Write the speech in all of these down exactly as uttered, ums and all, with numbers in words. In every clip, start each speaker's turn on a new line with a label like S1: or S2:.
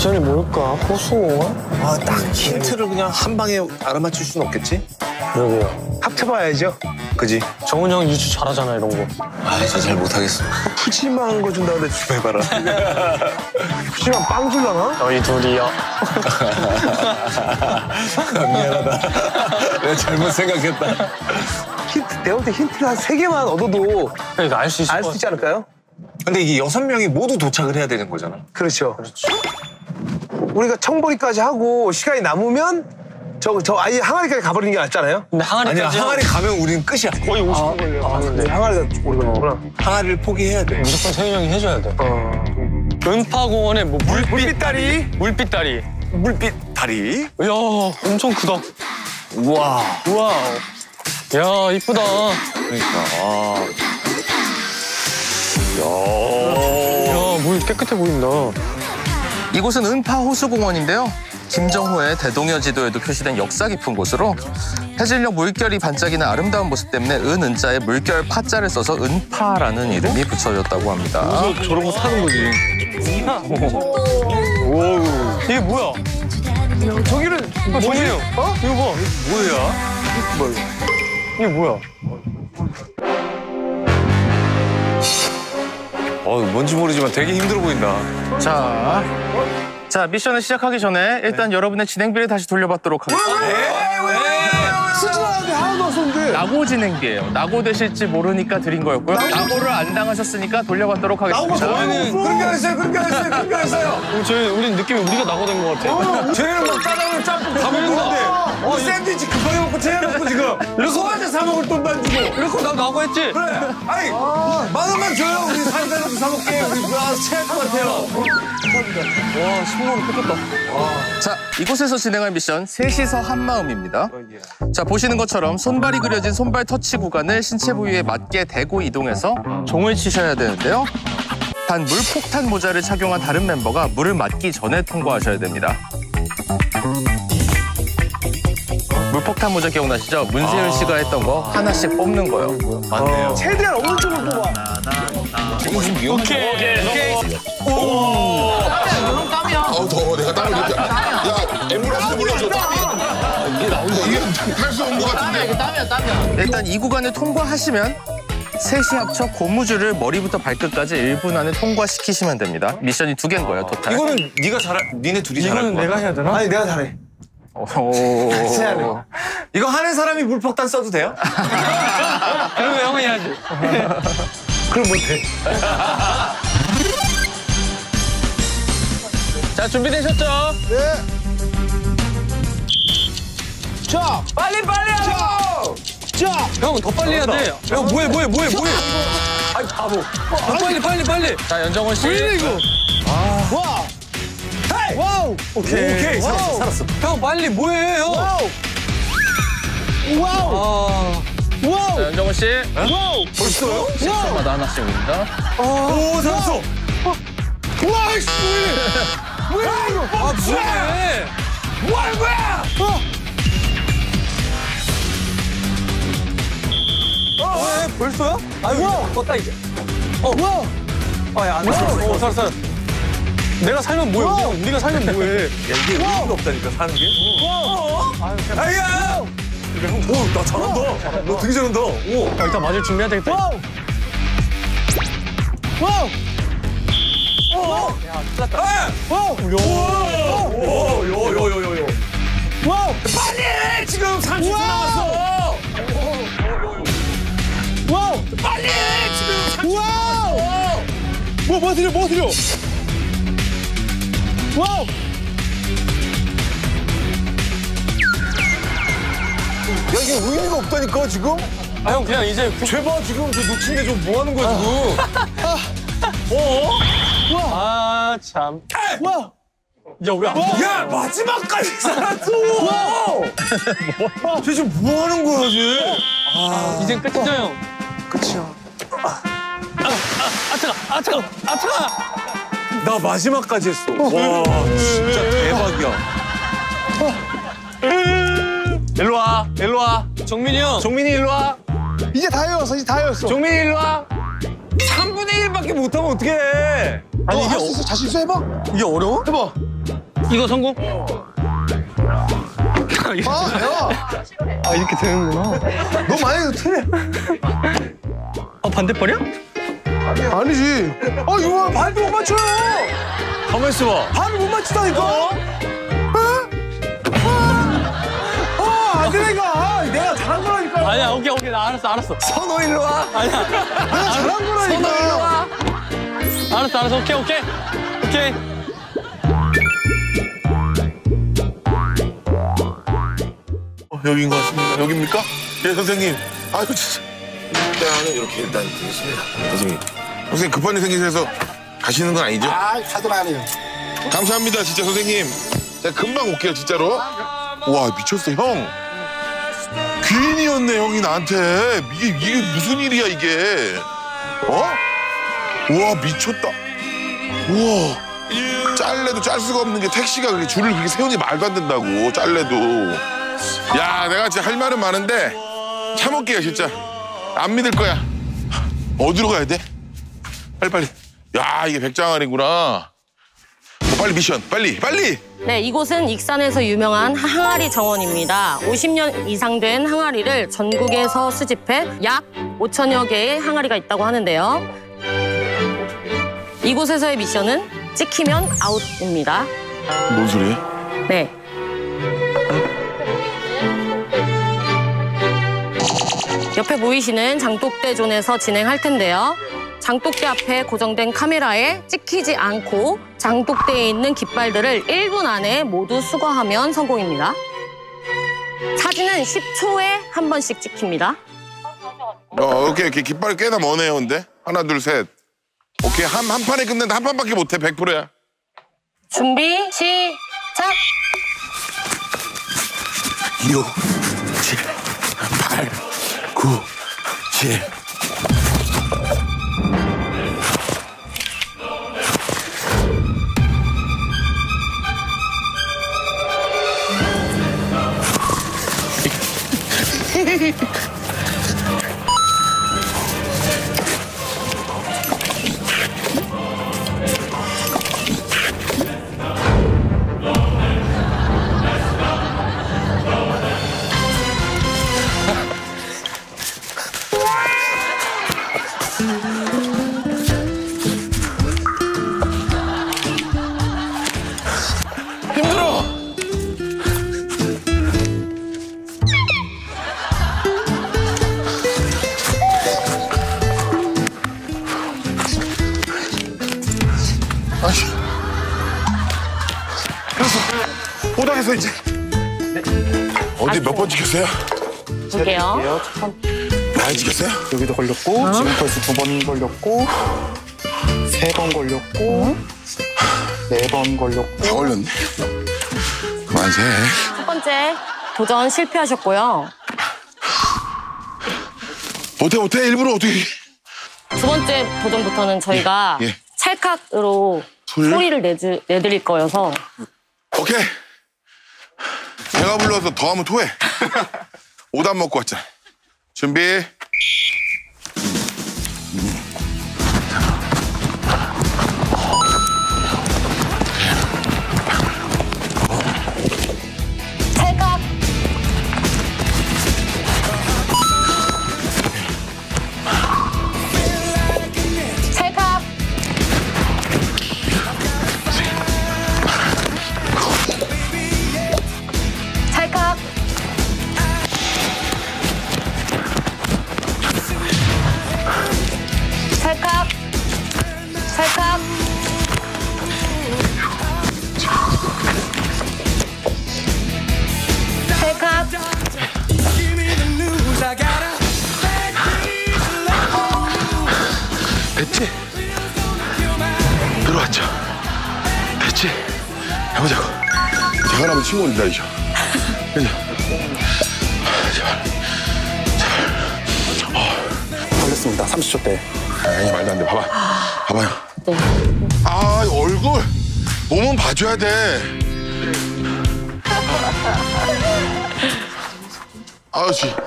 S1: 미션이 뭘까? 호수공원?
S2: 아, 딱 힌트를 그냥 한 방에 알아맞힐 수는 없겠지?
S1: 그러게요.
S2: 합쳐봐야죠. 그지?
S1: 정훈이 형 유추 잘하잖아, 이런 거.
S2: 아, 저 잘 못하겠어. 푸짐한 거 준다고 그래, 좀 해봐라. 푸짐한 빵 줄라나?
S1: 저희 둘이요.
S2: 미안하다. 내가 잘못 생각했다. 힌트, 내가 볼 때 힌트를 한 세 개만 얻어도
S1: 그러니까 알 수 있을
S2: 알 수 있지 않을까요? 근데 이게 여섯 명이 모두 도착을 해야 되는 거잖아. 그렇죠.
S1: 그렇죠.
S2: 우리가 청보리까지 하고 시간이 남으면 저, 저 아예 항아리까지 가버리는 게 낫잖아요?
S1: 근데 항아리까지
S2: 아니야, 항아리 가면 우리는 끝이야.
S1: 거의 오십 분 걸려.
S2: 아, 근데 항아리가 오래 걸리구나. 항아리를 포기해야 돼.
S1: 무조건 세 명이 해줘야 돼.
S2: 어.
S1: 은파공원에 뭐 물빛,
S2: 물빛 다리?
S1: 물빛 다리.
S2: 물빛 다리?
S1: 이야, 엄청 크다.
S2: 우와.
S1: 우와. 야, 이쁘다.
S2: 그러니까. 아.
S1: 야, 물 깨끗해 보인다.
S3: 이곳은 은파 호수공원인데요. 김정호의 대동여 지도에도 표시된 역사 깊은 곳으로 해질녘 물결이 반짝이는 아름다운 모습 때문에 은, 은자에 물결 파자를 써서 은파라는 이름이 붙여졌다고 합니다.
S1: 무슨 저런 거 타는 거지. 오, 이게 뭐야?
S2: 저기는
S1: 뭐지? 어? 이거 봐.
S2: 뭐야?
S1: 뭐야? 이게 뭐야?
S2: 어, 뭔지 모르지만 되게 힘들어 보인다.
S3: 자, 자 미션을 시작하기 전에 일단 네. 여러분의 진행비를 다시 돌려받도록 하겠습니다.
S2: 왜? 왜? 쓰지 않았는데 하나도 안 썼는데.
S3: 낙오 진행비예요. 낙오 되실지 모르니까 드린 거였고요. 낙오를 안 당하셨으니까 돌려받도록 하겠습니다.
S2: 저희는 그렇게 안 했어요, 그렇게 안 했어요, 그렇게 안 했어요.
S1: 어, 저희 우린 느낌이 우리가 낙오된 것 같아.
S2: 어, 쟤네는 막 짜장면 짬뽕 다 먹는데 어, 샌드위치 급하게 먹고 쟤네놓고 지금 이렇게 사 먹을 돈도 안 주고
S1: 이렇게 나 낙오했지?
S2: 그래. 아니 아. 만 원만 줘요. 우리 사장님도 사 먹게. 우리 아, 체할 것 같아요.
S1: 와, 십만 원 뺏겼다.
S3: 자, 이곳에서 진행할 미션 셋이서 한마음입니다. 자, 보시는 것처럼 손발이 그려진 손발 터치 구간을 신체 부위에 맞게 대고 이동해서 종을 치셔야 되는데요. 단 물폭탄 모자를 착용한 다른 멤버가 물을 맞기 전에 통과하셔야 됩니다. 물폭탄 모자 기억나시죠? 문세윤 씨가 했던 거 하나씩 뽑는 거예요.
S2: 맞네요. 어. 최대한 오른쪽으로 뽑아.
S1: 지금 좀 위험해. 오케이. 오케이.
S2: 오.
S4: 이건 땀이야.
S5: 아우 더워. 내가 땀을 흘렸다. 야 앰뷸런스 불러줘. 이게 나온다. 이게 탈수 온 것 같은데.
S4: 이거 땀이야, 땀이야.
S3: 일단 이 구간을 통과하시면 셋이 합쳐 고무줄을 머리부터 발끝까지 일 분 안에 통과시키시면 됩니다. 미션이 두 개인 거예요, 토탈.
S2: 이거는 네가 잘할, 니네 둘이 잘할 거야.
S1: 이거는 내가 해야 되나?
S2: 아니 내가 잘해.
S3: 오.
S2: 이거 하는 사람이 물폭탄 써도 돼요?
S1: 그러면 형이 해야지.
S2: 그럼 못해.
S1: 자, 준비되셨죠?
S2: 네. 자,
S1: 빨리 빨리 하라고!
S2: 자,
S1: 형, 더 빨리 해야 돼.
S2: 형 뭐해 뭐해 뭐해 뭐해? 아이 바보.
S1: 더 빨리 빨리 빨리. 자, 연정원 씨.
S2: 왜 이거? 아. 와. 헤이. 와우. 오케이. 오케이. 살았어 살았어.
S1: 형, 빨리 뭐해, 형?
S2: 와우. 와우.
S1: 아.
S2: 와우.
S3: 자, 연정원 씨.
S2: 와우. 벌써요?
S3: 십 초마다 하나씩 옵니다.
S2: 오, 살았어. 와, 씨. 뭐야 이거?
S1: 아, 뭐해?
S2: 뭐 하는 거야? 어. 어, 왜? 벌써요? 아유, 껐다 이제. 어, 와. 아, 야, 안 됐어.
S1: 어, 살았어, 살았어. 내가 살면 뭐해? 우리가, 우리가 살면 뭐해?
S2: 야, 이게 의미가 없다니까, 사는 게. 어? 아야! 오, 나 잘한다. 너 되게 잘한다. 오.
S1: 야, 일단 맞을 준비해야 되겠다.
S2: 와우! 와우! 오!
S1: 야, 찔렀다.
S2: 아! 와우! 요! 오! 요, 요, 요, 요, 요. 와우! 빨리! 지금 삼십 초 남았어! 와우! 빨리! 지금 삼십 초 남았어! 뭐, 뭐 드려, 뭐 드려? 와우! 야, 이게 의미가 없다니까, 지금?
S1: 아, 형, 그냥 이제.
S2: 제발, 지금 저 놓친 게 좀 뭐 하는 거야, 지금? 어?
S1: 아, 참.
S2: 와!
S1: 야, 왜 안 돼?
S2: 야, 마지막까지 살았어! 쟤 지금 뭐 하는 거야, 쟤? 아,
S1: 이젠 끝이죠, 형?
S2: 끝이야.
S1: 아, 아, 아, 차가, 아, 차가, 아, 차가!
S2: 나 마지막까지 했어. 와, 진짜 대박이야. 일로 와, 일로 와.
S1: 정민이 형.
S2: 종민이 일로 와.
S6: 이제 다 외웠어, 이제 다 외웠어.
S2: 종민이 일로 와. 삼분의 일밖에 못하면 어떡해.
S6: 아니, 이게 할수 있어? 자신 있어? 해봐.
S1: 이게 어려워?
S6: 해봐.
S1: 이거 성공?
S6: 아, 야. 아, 이렇게 되는구나. 너 만약에 틀려.
S1: 어, 반대벌이야?
S6: 아니지. 아, 이거 발도 못 맞춰요.
S2: 가만 있어봐.
S6: 발을 못 맞추다니까. 어? 어, 안 되니까. 내가 잘한 거라니까.
S1: 아니야, 오케이, 오케이. 나 알았어, 알았어.
S3: 선호 일로 와.
S1: 아니야.
S6: 내가 잘한 거라니까.
S3: 선호 일로 와.
S1: 알았어, 알았어. 오케이, 오케이. 오케이.
S5: 어, 여긴 것 같습니다. 여기입니까? 예, 선생님. 아유, 진짜. 일단은 이렇게 일단 되겠습니다. 선생님. 선생님, 급한 일 생기셔서 가시는 건 아니죠?
S7: 아, 하도 안 해요.
S5: 감사합니다, 진짜 선생님. 제가 금방 올게요, 진짜로. 와, 미쳤어, 형. 귀인이었네, 형이 나한테. 이게, 이게 무슨 일이야, 이게. 어? 우와, 미쳤다. 우와. 짤래도 짤 수가 없는 게 택시가 그렇게 줄을 그렇게 세우니 말도 안 된다고, 짤래도. 야, 내가 진짜 할 말은 많은데 참을게요, 진짜. 안 믿을 거야. 어디로 가야 돼? 빨리빨리. 야, 이게 백장아리구나. 어, 빨리 미션, 빨리, 빨리!
S8: 네, 이곳은 익산에서 유명한 항아리 정원입니다. 오십 년 이상 된 항아리를 전국에서 수집해 약 오천여 개의 항아리가 있다고 하는데요. 이곳에서의 미션은 찍히면 아웃입니다.
S5: 뭔 소리야?
S8: 네. 옆에 보이시는 장독대 존에서 진행할 텐데요. 장독대 앞에 고정된 카메라에 찍히지 않고 장독대에 있는 깃발들을 일 분 안에 모두 수거하면 성공입니다. 사진은 십 초에 한 번씩 찍힙니다.
S5: 어, 오케이, 오케이. 깃발이 꽤나 머네요, 근데. 하나, 둘, 셋. 오케이, 한, 한 판에 끝낸다. 한 판밖에 못해, 백 퍼센트야.
S8: 준비, 시작!
S5: 육, 칠, 팔, 구, 칠.
S8: 힘들어!
S5: 아씨. 됐어. 오당에서 이제. 어디 몇 번 찍혔어요?
S8: 볼게요.
S5: 많이 찍혔어요?
S7: 여기도 걸렸고, 지금 벌써 두 번 걸렸고, 세 번 걸렸고, 네 번 걸렸고.
S5: 다 걸렸네. 그만세.
S8: 첫 번째 도전 실패하셨고요.
S5: 못해, 못해. 일부러 어떻게.
S8: 두 번째 도전부터는 저희가
S5: 예, 예.
S8: 찰칵으로
S5: 소리를?
S8: 소리를 내주, 내드릴 거여서
S5: 오케이. 배가 불러서 더 하면 토해. 오단 먹고 왔잖아. 준비.
S8: 찰칵! 찰칵! 찰칵! 찰칵! 찰칵! 찰칵!
S5: 됐지? 들어왔죠? 됐지? 해보자고. 제가 하면 친구 기다리죠. 그죠?
S7: 걸렸습니다. 삼십 초 때.
S5: 아니, 말도 안 돼. 봐봐. 봐봐요.
S8: 네.
S5: 아, 얼굴. 몸은 봐줘야 돼. 아저씨.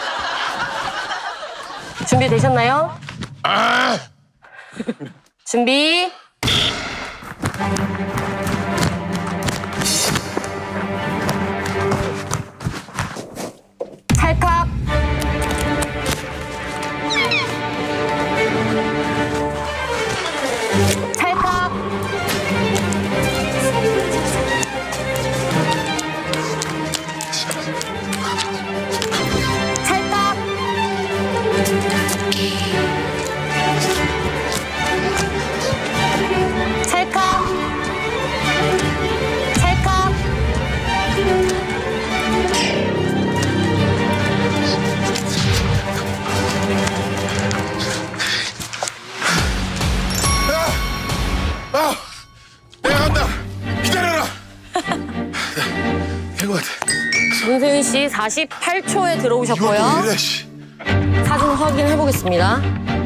S8: 준비되셨나요?
S5: 아!
S8: 준비. 지 사십팔 초에 들어오셨고요.
S5: 이것도 이래, 씨.
S8: 사진 확인해 보겠습니다.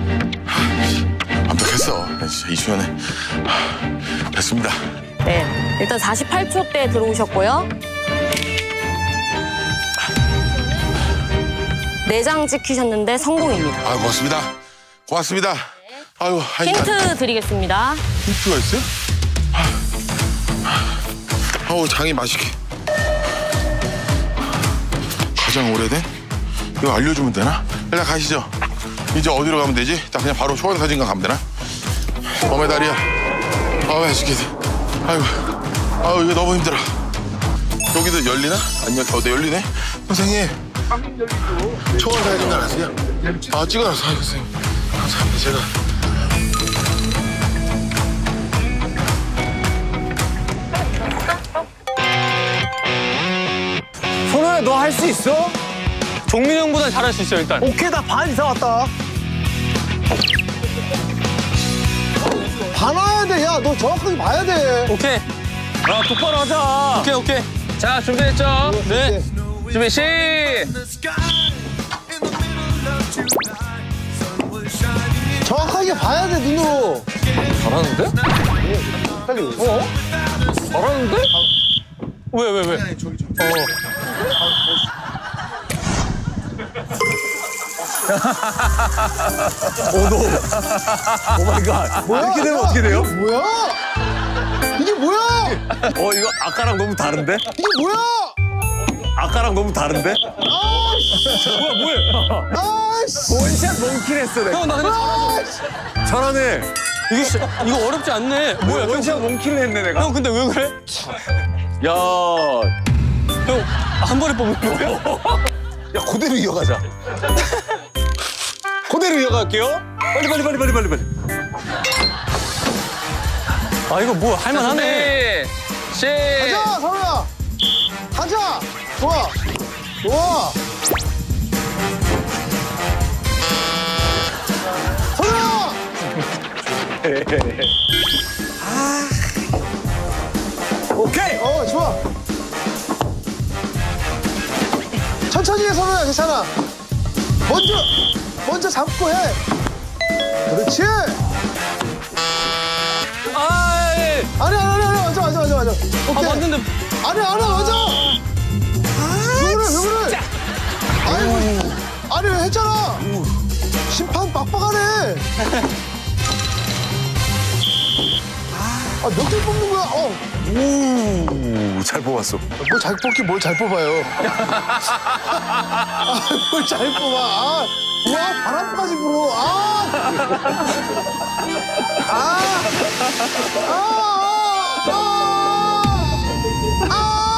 S5: 완벽했어. 진짜 이주연에 됐습니다.
S8: 네, 일단 사십팔 초 때 들어오셨고요. 네 장 찍히셨는데 성공입니다.
S5: 아, 고맙습니다. 고맙습니다. 아유, 아이,
S8: 힌트 드리겠습니다.
S5: 힌트가 있어요? 아우, 장이 맛있게. 가장 오래된? 이거 알려주면 되나? 일단 가시죠. 이제 어디로 가면 되지? 딱 그냥 바로 초원사진관 가면 되나? 범의 다리야. 아우, 맛있겠다. 아이고, 아우, 이거 너무 힘들어. 여기도 열리나? 아니면 어디 열리네? 선생님. 초원사진관 아세요? 아, 찍어놨어. 아이고, 선생님. 감사합니다. 제가.
S6: 선호야, 너 할 수 있어?
S1: 종민이 형보다 잘할 수 있어 일단.
S6: 오케이, 나 반 이상 왔다. 반 와야 돼. 야, 너 정확하게 봐야 돼.
S1: 오케이. 야 똑바로 하자. 오케이 오케이. 자 준비됐죠? 네. 준비 시.
S6: 정확하게 봐야 돼, 눈으로.
S1: 잘하는데?
S6: 빨리.
S1: 어? 잘하는데? 왜 왜 왜?
S2: 오 마이 갓.
S6: 뭐야?
S2: 이렇게 되면 어떻게 돼요?
S6: 이게 뭐야? 이게 뭐야?
S2: 어, 이거 아까랑 너무 다른데?
S6: 이게 뭐야?
S2: 아까랑 너무 다른데?
S1: 뭐야 뭐야?
S6: 아이씨.
S2: 원샷 몽킬 했어, 내가.
S1: 형 나 근데
S6: 아이씨.
S2: 잘하네.
S1: 이거 씨, 이거 어렵지 않네. 뭐야?
S2: 원샷 몽킬을 했네, 내가.
S1: 형 근데 왜 그래?
S2: 야,
S1: 형 한 번에 뽑는 거야?
S2: 야, 그대로 이어가자. 그대로 이어갈게요. 빨리, 빨리, 빨리, 빨리, 빨리, 빨리.
S1: 아 이거 뭐 할만하네. 시.
S6: 가자, 선우야. 가자. 좋아. 좋아. 선우야.
S2: 오케이.
S6: 어, 좋아. 천천히 해, 선우야. 괜찮아. 먼저, 먼저 잡고 해. 그렇지.
S1: 아이.
S6: 아니, 아니, 아니, 아니. 맞아, 맞아, 맞아, 맞아.
S1: 아
S6: 오케이.
S1: 맞는데.
S6: 아니, 아니, 맞아. 왜 그래, 왜 그래? 아이고, 아니, 했잖아. 심판 빡빡하네. 아, 몇 개 뽑는 거야? 어.
S2: 오, 잘 뽑았어.
S6: 뭘 잘 뽑긴 뭘 잘 뽑아요. 아, 뭘 잘 뽑아. 아, 와, 바람까지 불어. 아. 아. 아. 아.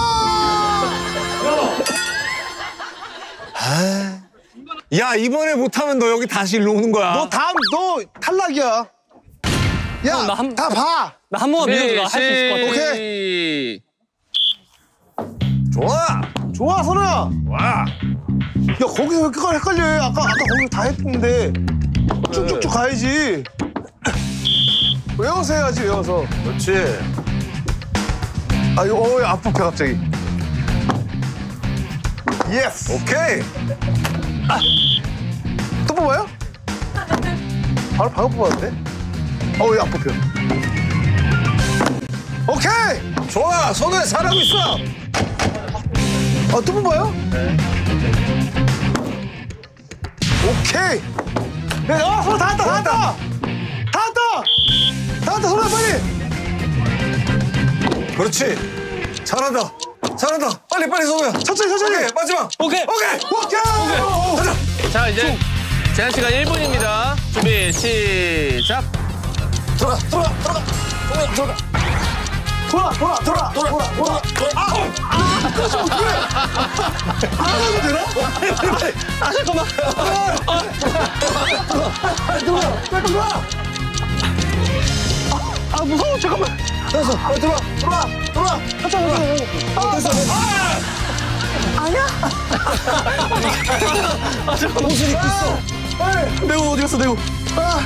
S6: 아.
S2: 야, 이번에 못하면 너 여기 다시 일로 오는 거야.
S6: 너 다음, 너 탈락이야. 야,
S1: 형, 나 한-
S6: 다 봐.
S1: 나 한 번만 믿어도 나 할 수 있을 것 같아.
S8: 오케이.
S2: 좋아.
S6: 좋아, 선우야.
S2: 와.
S6: 야, 거기서 왜 이렇게 헷갈려? 아까, 아까 거기 다 했는데. 쭉쭉쭉 가야지. 외워서 해야지, 외워서.
S2: 그렇지.
S6: 아, 이거, 어, 아프게 갑자기. 예스.
S2: 오케이.
S6: 또 뽑아요? 바로 방금 뽑았는데? 어우, 야, 안 뽑혀. 오케이!
S2: 좋아. 선우야, 잘하고 있어.
S6: 어, 또 뽑아요? 네. 오케이! 네, 어, 손 다 왔다, 다 왔다! 다 왔다! 다 왔다, 손 빨리!
S2: 그렇지. 잘한다. 잘한다. 빨리, 빨리, 선우야.
S6: 천천히, 천천히!
S2: 오케이, 마지막.
S1: 오케이.
S2: 오케이.
S6: 오케이! 오케이!
S2: 가자.
S1: 자 이제 제한 시간 일 분입니다. 준비 시작.
S2: 들어가, 들어가, 들어가. 선우야, 들어가.
S6: 돌아, 돌아, 돌아, 돌아, 돌아, 돌아. 아! 아! 그래서 어떻게 해? 안 해도 되나?
S1: 아 잠깐만.
S6: 아, 들어와, 빨리 들어와! 아, 무서워, 잠깐만. 됐어, 빨리 들어와, 들어와, 들어와. 가자, 가자, 가자. 아, 됐어, 됐어. 아니야?
S1: 아 잠깐만.
S6: 옷을 입고 있어. 빨리.
S1: 내우 어디 갔어 내우?
S6: 아,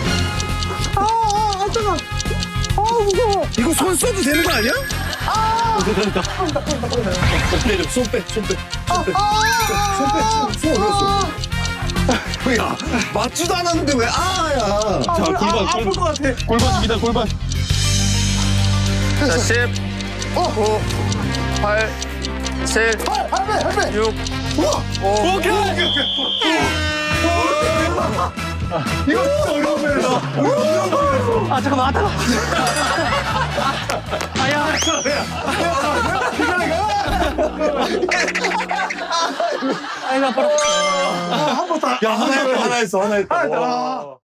S6: 아, 아, 잠깐. 아, 무서워.
S2: 이거 손 써도 되는 거 아니야?
S6: 아,
S2: 손 빼, 손 빼.
S6: 손 빼. 손 어디갔어? 야, 맞지도 않았는데 왜 아야?
S2: 자, 골반, 골반.
S6: 것 같아.
S2: 골반입니다, 골반.
S3: 자, 십, 구, 팔, 칠,
S6: 할배, 할배.
S3: 육,
S6: 우와.
S3: 오.
S2: 오케이!
S6: 이거 진짜 어려운 거야.
S1: 아, 잠깐만, 아, 따가.
S6: 야, 하나 했다, 하나 했어, 하나 했다.